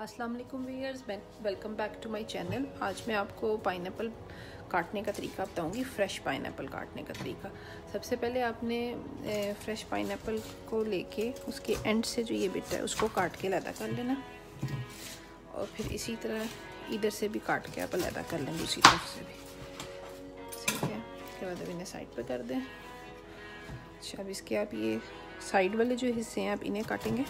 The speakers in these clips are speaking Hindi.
अस्सलाम वालेकुम viewers, welcome back to my channel. आज मैं आपको पाइनएप्पल काटने का तरीका बताऊंगी, फ़्रेश पाइनएप्पल काटने का तरीका। सबसे पहले आपने फ़्रेश पाइनएप्पल को लेके उसके एंड से जो ये बिट है उसको काट के अलग कर लेना, और फिर इसी तरह इधर से भी काट के आप अलग कर लेंगे उसी तरफ से भी। ठीक है, उसके बाद अब इन्हें साइड पे कर दें। अच्छा, अब इसके आप ये साइड वाले जो हिस्से हैं आप इन्हें काटेंगे।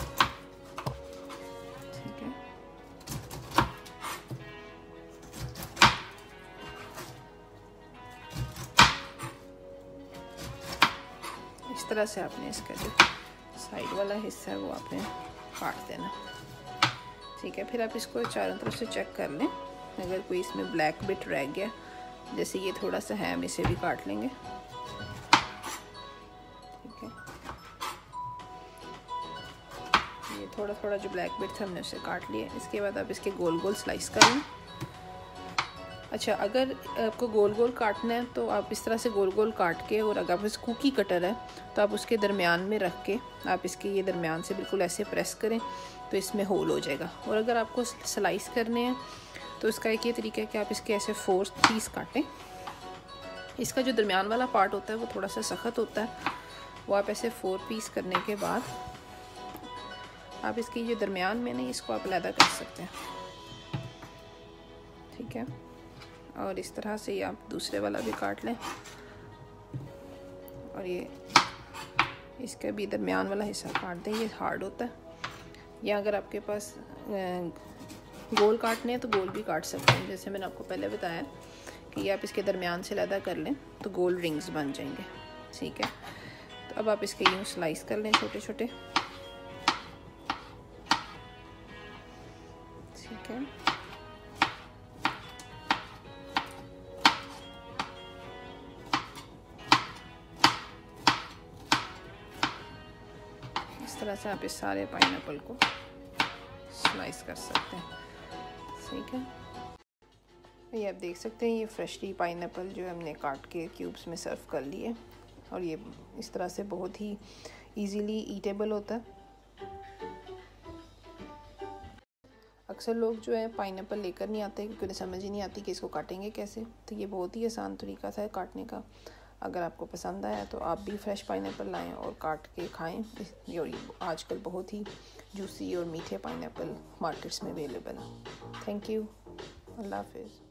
इस तरह से आपने इसका जो साइड वाला हिस्सा है वो आपने काट देना। ठीक है, फिर आप इसको चारों तरफ से चेक कर लें, अगर कोई इसमें ब्लैक बिट रह गया, जैसे ये थोड़ा सा है, हम इसे भी काट लेंगे। ठीक है, ये थोड़ा थोड़ा जो ब्लैक बिट था हमने उसे काट लिया। इसके बाद आप इसके गोल गोल स्लाइस कर लें। अच्छा, अगर आपको गोल गोल काटना है तो आप इस तरह से गोल गोल काट के, और अगर आपके कुकी कटर है तो आप उसके दरमियान में रख के आप इसके ये दरमियान से बिल्कुल ऐसे प्रेस करें तो इसमें होल हो जाएगा। और अगर आपको स्लाइस करने हैं तो इसका एक ये तरीका है कि आप इसके ऐसे 4 पीस काटें। इसका जो दरमियान वाला पार्ट होता है वो थोड़ा सा सख्त होता है, वो आप ऐसे 4 पीस करने के बाद आप इसकी जो दरमियान में नहीं, इसको आप अलग कर सकते हैं। ठीक है, और इस तरह से आप दूसरे वाला भी काट लें, और ये इसका भी दरमियान वाला हिस्सा काट दें। ये हार्ड होता है, या अगर आपके पास गोल काटने हैं तो गोल भी काट सकते हैं, जैसे मैंने आपको पहले बताया कि ये आप इसके दरमियान से अलग कर लें तो गोल रिंग्स बन जाएंगे। ठीक है, तो अब आप इसके यूँ स्लाइस कर लें छोटे छोटे। ठीक है, इस तरह से आप इस सारे पाइनएप्पल को स्लाइस कर सकते हैं। ठीक है, ये आप देख सकते हैं, ये फ्रेशली पाइनएप्पल जो हमने काट के क्यूब्स में सर्व कर लिए, और ये इस तरह से बहुत ही इजीली ईटेबल होता है। अक्सर लोग जो है पाइनएप्पल लेकर नहीं आते क्योंकि उन्हें समझ ही नहीं आती कि इसको काटेंगे कैसे, तो ये बहुत ही आसान तरीका था काटने का। अगर आपको पसंद आया तो आप भी फ्रेश पाइनएप्पल लाएं और काट के खाएं। और आजकल बहुत ही जूसी और मीठे पाइनएप्पल मार्केट्स में अवेलेबल हैं। थैंक यू, अल्लाह हाफिज़।